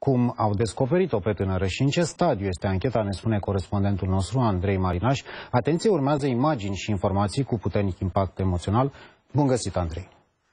Cum au descoperit-o pe tânără și în ce stadiu este ancheta, ne spune corespondentul nostru Andrei Marinaș. Atenție, urmează imagini și informații cu puternic impact emoțional. Bun găsit, Andrei!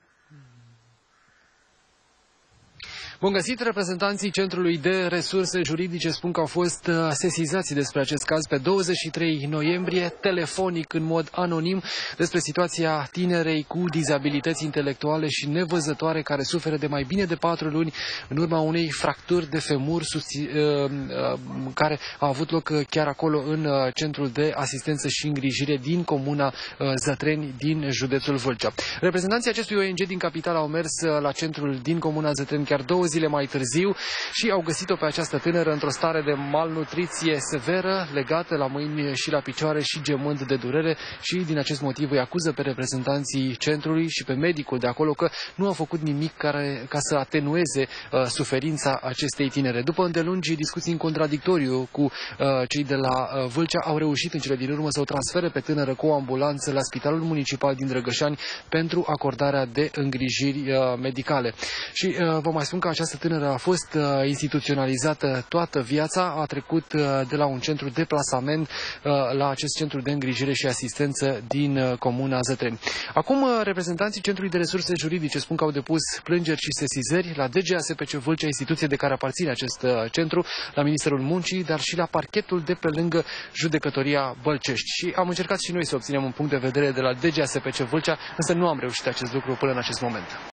Bun găsit! Reprezentanții Centrului de Resurse Juridice spun că au fost sesizați despre acest caz pe 23 noiembrie, telefonic, în mod anonim, despre situația tinerei cu dizabilități intelectuale și nevăzătoare care suferă de mai bine de 4 luni în urma unei fracturi de femur care a avut loc chiar acolo în Centrul de Asistență și Îngrijire din comuna Zătreni din județul Vâlcea. Reprezentanții acestui ONG din capitală au mers la centrul din comuna Zătreni chiar 2 zile mai târziu și au găsit-o pe această tânără într-o stare de malnutriție severă, legată la mâini și la picioare și gemând de durere, și din acest motiv îi acuză pe reprezentanții centrului și pe medicul de acolo că nu au făcut nimic ca să atenueze suferința acestei tinere. După îndelungi discuții în contradictoriu cu cei de la Vâlcea, au reușit în cele din urmă să o transfere pe tânără cu o ambulanță la Spitalul Municipal din Drăgășani pentru acordarea de îngrijiri medicale. Și vă mai spun că această tânără a fost instituționalizată toată viața, a trecut de la un centru de plasament la acest centru de îngrijire și asistență din comuna Zătreni. Acum, reprezentanții Centrului de Resurse Juridice spun că au depus plângeri și sesizări la DGASPC Vâlcea, instituție de care aparține acest centru, la Ministerul Muncii, dar și la parchetul de pe lângă Judecătoria Bălcești. Și am încercat și noi să obținem un punct de vedere de la DGASPC Vâlcea, însă nu am reușit acest lucru până în acest moment.